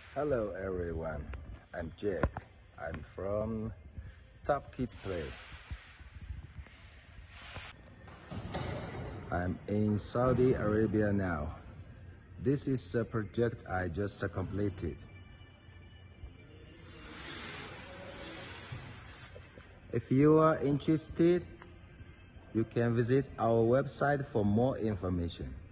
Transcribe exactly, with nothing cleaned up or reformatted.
Hello everyone, I'm Jake. I'm from Topkidsplay. I'm in Saudi Arabia now. This is a project I just completed. If you are interested, you can visit our website for more information.